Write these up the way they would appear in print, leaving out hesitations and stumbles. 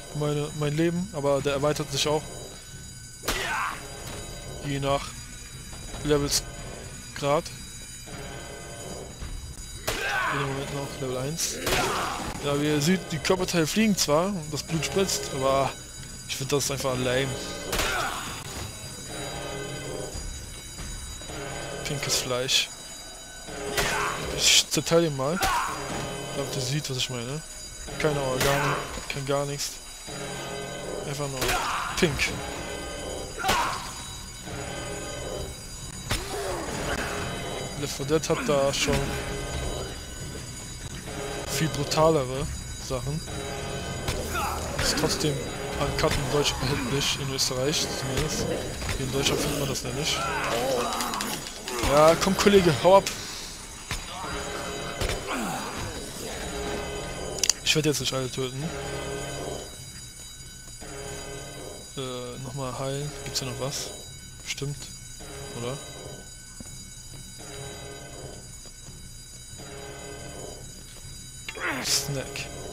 mein Leben, aber der erweitert sich auch. Je nach Levelsgrad. In dem Moment noch Level 1. Ja, wie ihr seht, die Körperteile fliegen zwar und das Blut spritzt, aber ich finde das einfach lame. Pinkes Fleisch. Ich zerteile ihn mal. Ich glaube, ihr seht, was ich meine. Keine Organe, kein gar nichts. Einfach nur pink. Left 4 Dead hat da schon viel brutalere Sachen. Ist trotzdem uncut in Deutsch erhältlich, in Österreich zumindest. Hier in Deutschland findet man das ja nicht. Ja, komm Kollege, hau ab! Ich werde jetzt nicht alle töten. Nochmal heilen. Gibt's hier noch was? Bestimmt. Oder? Snack.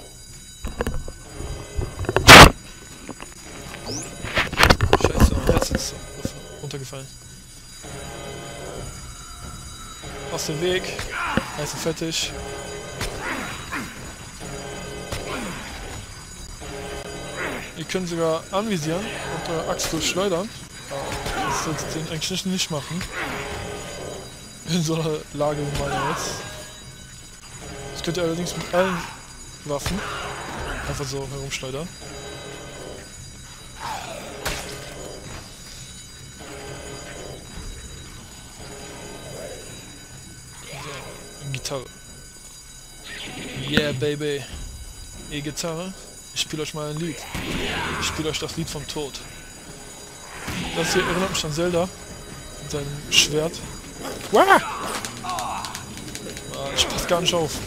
Scheiße, mein Herz ist runtergefallen. Aus dem Weg. Heiß und fertig. Ihr könnt sogar anvisieren und eure Axt durchschleudern. Das solltet ihr eigentlich nicht machen. In so einer Lage wie meine jetzt. Das könnt ihr allerdings mit allen Waffen einfach so herumschleudern. So, Gitarre. Yeah, baby. E-Gitarre. Ich spiele euch mal ein Lied. Ich spiele euch das Lied vom Tod. Das hier erinnert mich an Zelda. Mit seinem Schwert. Wah! Ich passe gar nicht auf.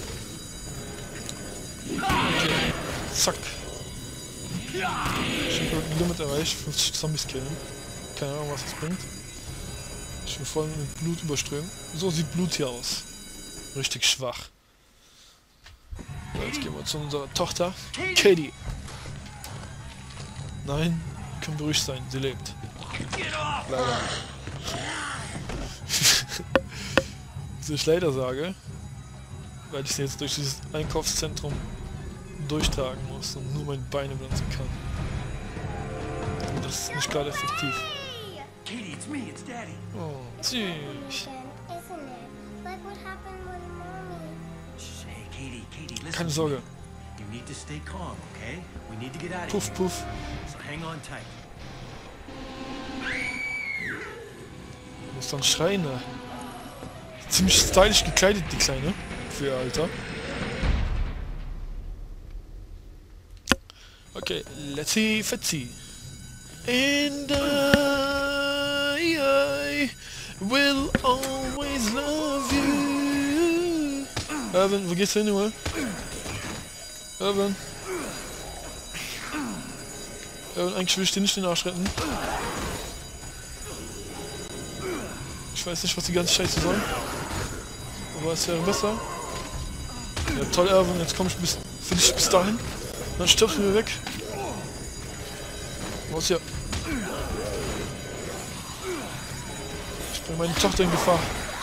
Okay. Zack. Ich habe ein Limit erreicht. 50 Zombies killen. Keine Ahnung, was das bringt. Ich bin voll mit Blut überströmen. So sieht Blut hier aus. Richtig schwach. So, jetzt gehen wir zu unserer Tochter. Katie. Nein, können beruhigt sein. Sie lebt. Leider. Was ich leider sage, weil ich sie jetzt durch dieses Einkaufszentrum durchtragen muss und nur meine Beine benutzen kann. Und das ist nicht gerade effektiv. Katie, it's me, it's Daddy. Oh, süß. Isn't it? Like what happened with Mommy. Shh, hey, Katie, listen. Keine Sorge. You need to stay calm, okay? We need to get out of Puff, here. puff. So hang on tight. Du musst dann schreien, ne? Ziemlich stylisch gekleidet, die Kleine. Für ihr Alter. Okay, let's see, fetzi. And I will always love you. Irvin, wo geht's hin, Junge? Irvin. Irvin, eigentlich will ich dir nicht den Arsch retten. Ich weiß nicht, was die ganze Scheiße soll. Aber es wäre besser. Ja, toll, Irvin, jetzt komm ich für dich bis dahin. Dann stirbst du mir weg. Was ja. Ich bringe meine Tochter in Gefahr.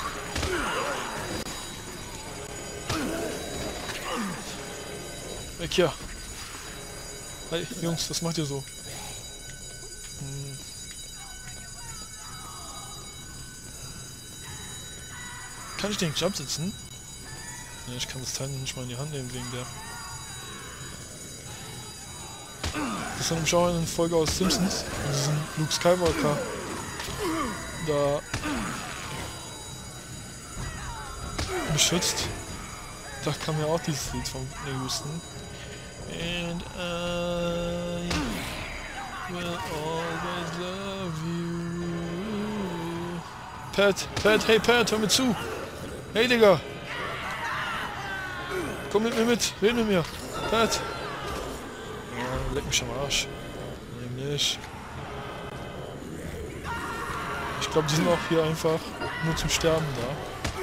Weg hier. Hey, Jungs, was macht ihr so? Kann ich den Jump sitzen? Ja, ich kann das Teil nicht mal in die Hand nehmen wegen der. Das war nämlich auch eine Folge aus Simpsons, diesen Luke Skywalker da beschützt. Da kam ja auch dieses Lied von Houston. And I will always love you. Pat, hey Pat, hör mir zu! Hey Digga! Komm mit mir mit, red mit mir! Pat! Ja, leck mich am Arsch. Nämlich. Ich glaube, die sind auch hier einfach nur zum Sterben da.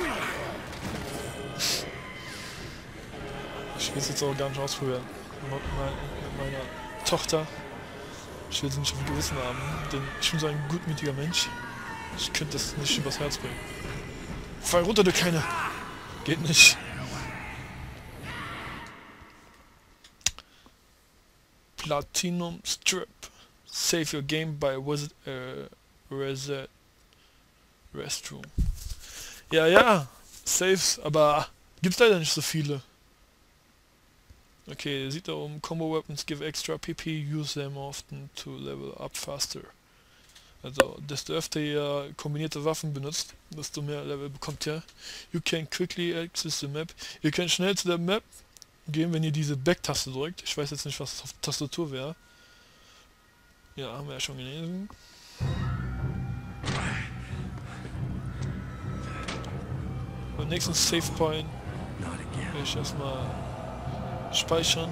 Ich will es jetzt auch gar nicht ausprobieren. Mit meiner Tochter. Ich will sie nicht auf dem Gewissen haben, denn ich bin so ein gutmütiger Mensch. Ich könnte das nicht übers Herz bringen. Fall runter, du Kleine! Geht nicht. Platinum Strip. Save your game by visit restroom. Ja, ja. Saves, aber gibt's leider nicht so viele. Okay, sieht da oben. Combo Weapons give extra PP, use them often to level up faster. Also, desto öfter ihr kombinierte Waffen benutzt, desto mehr Level bekommt ihr. You can quickly access the map. Ihr könnt schnell zu der Map gehen, wenn ihr diese Back-Taste drückt. Ich weiß jetzt nicht, was auf der Tastatur wäre. Ja, haben wir ja schon gelesen. Beim nächsten Save Point will ich erstmal speichern.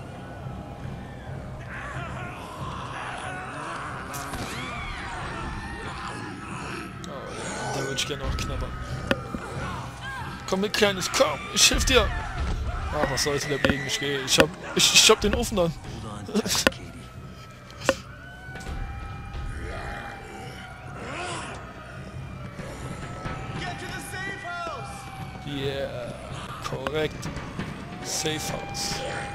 Oh, da würde ich gerne auch knabbern. Komm mit, Kleines, komm, ich hilf dir! Ach, was soll's, dagegen, ich gehe. Ich hab den Ofen an. Yeah, korrekt. Safe House.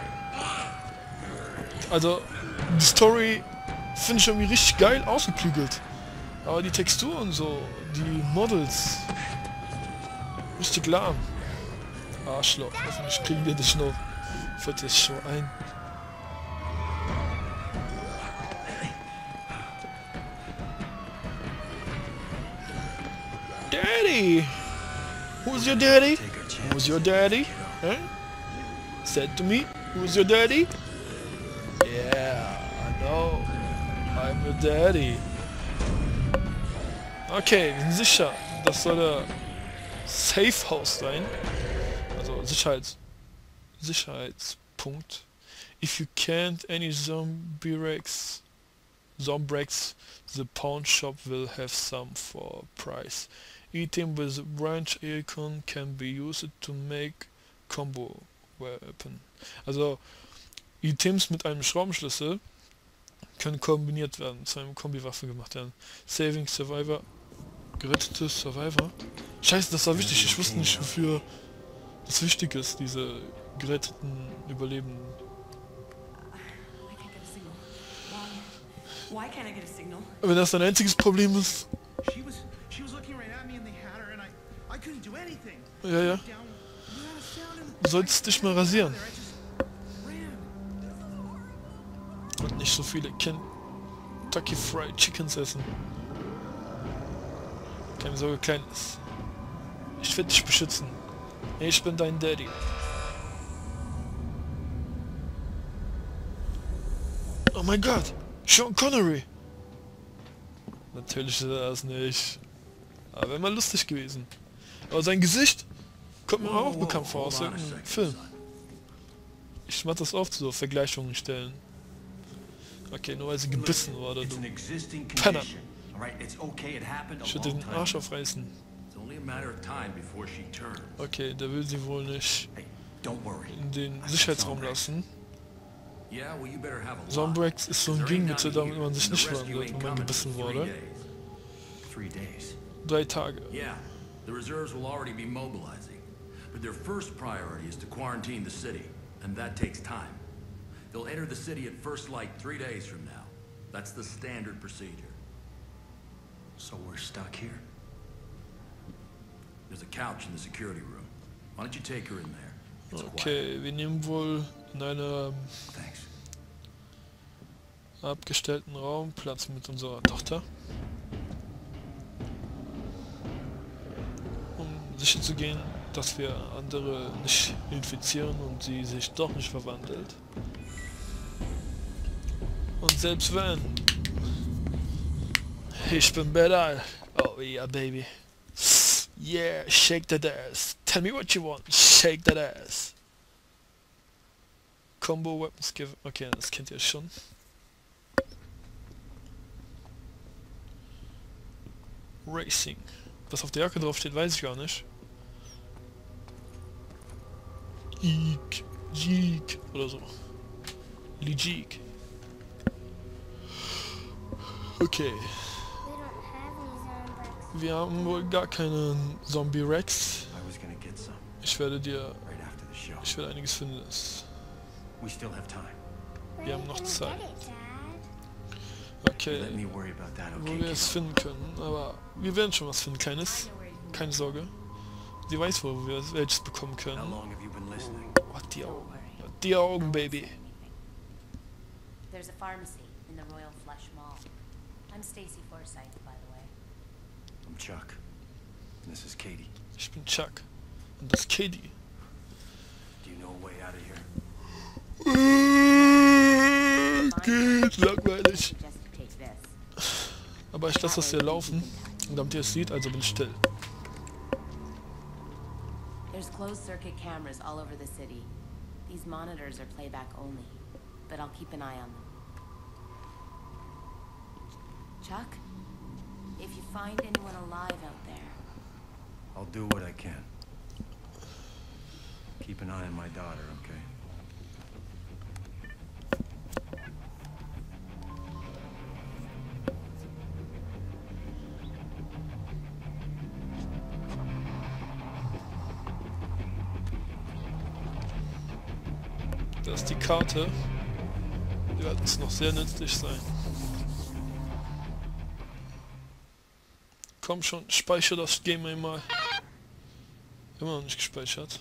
Also, die Story finde ich irgendwie richtig geil ausgeklügelt. Aber die Textur und so, die Models, richtig lahm. Arschloch, hoffentlich kriegen wir dich noch. Fällt jetzt schon ein. Daddy! Who's your daddy? Who's your daddy? Huh? Said to me, who's your daddy? Yeah, I know. I'm your daddy. Okay, wir sind sicher. Das soll der Safe House sein. Also Sicherheitspunkt. If you can't any zombie breaks, the pawn shop will have some for price. Item with branch icon can be used to make combo weapon. Also Items mit einem Schraubenschlüssel können kombiniert werden, zu einem Kombiwaffe gemacht werden. Saving Survivor. Gerettete Survivor. Scheiße, das war wichtig. Ich wusste nicht, wofür das wichtig ist, diese geretteten Überlebenden. Wenn das dein einziges Problem ist. Ja, ja. Du solltest dich mal rasieren. Und nicht so viele Kentucky Fried Chickens essen. Keine Sorge, Kleines. Ich werde dich beschützen. Ich bin dein Daddy. Oh mein Gott! Sean Connery! Natürlich ist er das nicht. Aber wäre mal lustig gewesen. Aber sein Gesicht kommt mir auch bekannt vor aus irgendeinem Film. Ich mach das oft, so Vergleichungen stellen. Okay, nur weil sie gebissen wurde, du Penner. Ich würde den Arsch aufreißen. Okay, der will sie wohl nicht in den Sicherheitsraum lassen. Zombrex ist so ein Gegenmittel, damit man sich nicht wandelt, wenn man gebissen wurde. 3 Tage. The reserves will already be mobilizing, but their first priority is to quarantine the city, and that takes time. They'll enter the city at first light 3 days from now. That's the standard procedure. So we're stuck here? There's a couch in the security room. Why don't you take her in there? It's Okay, wir nehmen wohl in einem abgestellten Raum Platz mit unserer Tochter. Sicher zu gehen, dass wir andere nicht infizieren und sie sich doch nicht verwandelt. Und selbst wenn, ich bin better. Oh yeah, baby. Yeah, shake that ass. Tell me what you want. Shake that ass. Combo Weapons give. Okay, das kennt ihr schon. Racing. Was auf der Jacke drauf steht, weiß ich gar nicht. Jeek oder so. Lijik. Okay. We don't have any Zombrex. Wir haben wohl gar keinen Zombie-Rex. I was gonna get some Ich werde right after the show. Ich werde einiges finden. We still have time. Where Wir are haben you noch gonna Zeit. get it, Dad? Okay, Let me worry about that, wo okay? wir es finden können. Aber wir werden schon was finden, Kleines. Keine Sorge. Sie weiß wohl, wo wir welches bekommen How können. long have you been listening? Oh, die Augen. Die Augen, Baby. There's a pharmacy in the Royal Flush Mall. I'm Stacy Forsythe, by the way. I'm Chuck. And this is Katie. Ich bin Chuck. Und das ist Katie. Do you know a way out of here? Geht langweilig. Just take this. Aber ich lasse das hier laufen. Und damit ihr es seht, also bin ich still. There's closed circuit cameras all over the city. These monitors are playback only, but I'll keep an eye on them. Chuck, if you find anyone alive out there, I'll do what I can. Keep an eye on my daughter, okay? Das ist die Karte. Die wird uns noch sehr nützlich sein. Komm schon, speichere das Game einmal. Immer noch nicht gespeichert.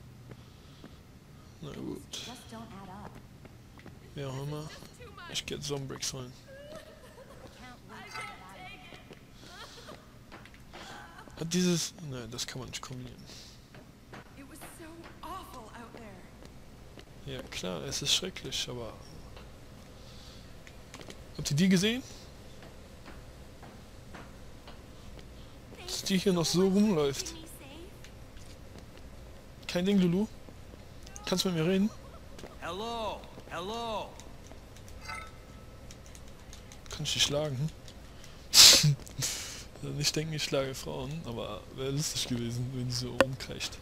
Na gut. just don't add up. Wie auch immer. Ich gehe jetzt Zombrex holen. Hat dieses... Nein, das kann man nicht kombinieren. It was so awful out there. Ja klar, es ist schrecklich, aber... Habt ihr die gesehen? Dass die hier noch so rumläuft. Kein Ding, Lulu. Kannst du mit mir reden? Hello! Hello! Kann ich dich schlagen? Also nicht denken, ich schlage Frauen, aber wäre lustig gewesen, wenn sie so rumkriegt.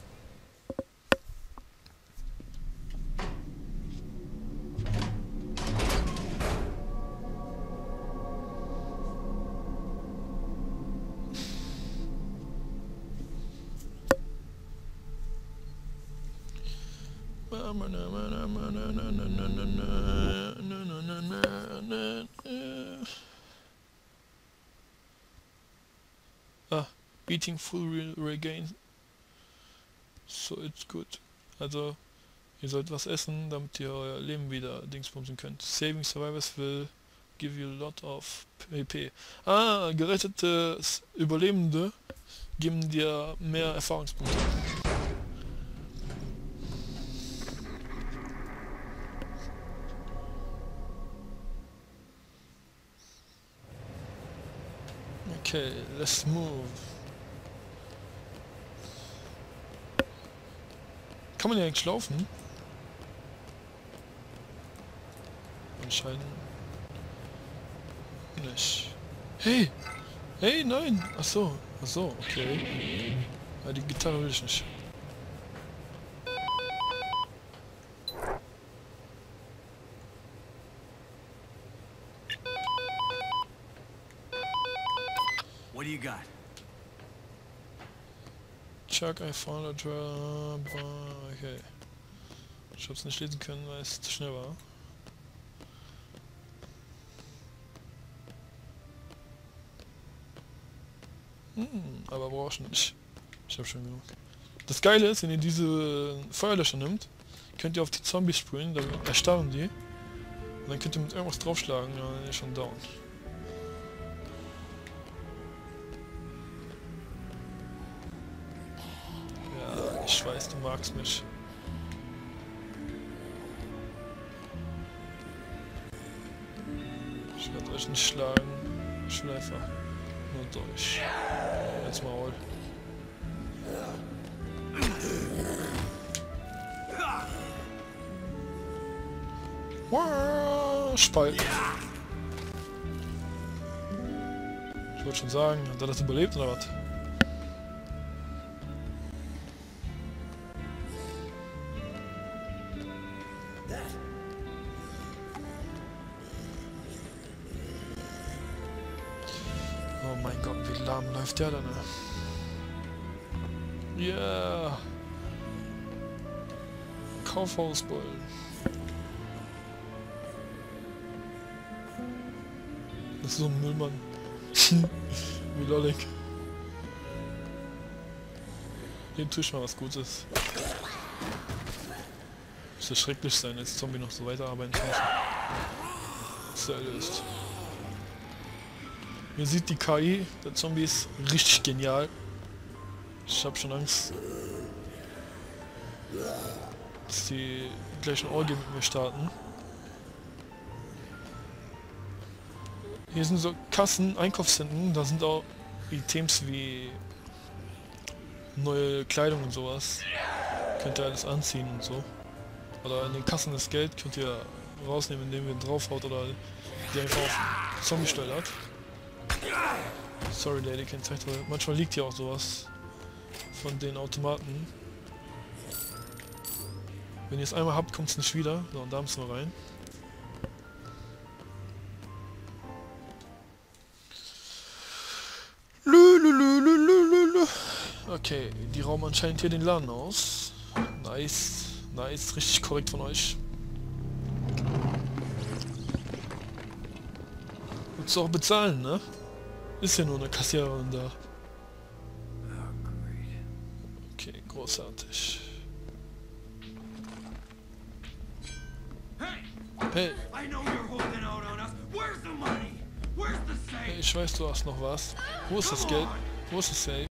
Ah, eating full regain. So it's good. Also, ihr sollt was essen, damit ihr euer Leben wieder dingsbumsen könnt. Saving survivors will give you a lot of PP. Ah, gerettete Überlebende geben dir mehr Erfahrungspunkte. Okay, let's move. Kann man ja eigentlich laufen? Anscheinend nicht. Hey! Hey, nein! Ach so, okay. Ja, die Gitarre will ich nicht. What do you got? Chuck, I found a drum. Okay. Ich hab's nicht lesen können, weil es zu schnell war. Aber brauch ich nicht. Ich hab schon genug. Das Geile ist, wenn ihr diese Feuerlöscher nimmt, könnt ihr auf die Zombies sprühen, dann erstarren die. Und dann könnt ihr mit irgendwas draufschlagen, und dann ist schon down. Ja, ich weiß, du magst mich. Ich werde euch nicht schlagen. Ich will einfach nur durch. Jetzt Maul. Spalt. Ich wollte schon sagen, hat er das überlebt oder was? Oh mein Gott, wie lahm läuft der denn? Ja. Yeah. Kaufhausbullen. Das ist so ein Müllmann. Wie lollig. Dem tue ich mal was Gutes. Muss ja schrecklich sein, als Zombie noch so weiterarbeiten kann. Was der löst. Mir sieht die KI der Zombies richtig genial. Ich hab schon Angst, dass die gleich eine Orgie mit mir starten. Hier sind so Kassen, Einkaufszentren, da sind auch Items wie neue Kleidung und sowas. Könnt ihr alles anziehen und so. Oder in den Kassen das Geld könnt ihr rausnehmen, indem ihr draufhaut oder die einfach auf Zombie steuert. Sorry Lady, kein Zeit. Manchmal liegt hier auch sowas von den Automaten. Wenn ihr es einmal habt, kommt es nicht wieder. So, und da müssen wir rein. Okay, die rauben anscheinend hier den Laden aus. Nice, nice, richtig korrekt von euch. Willst du auch bezahlen, ne? Ist ja nur eine Kassiererin da. Okay, großartig. Hey! Hey, ich weiß, du hast noch was. Wo ist das Geld? Wo ist das Geld?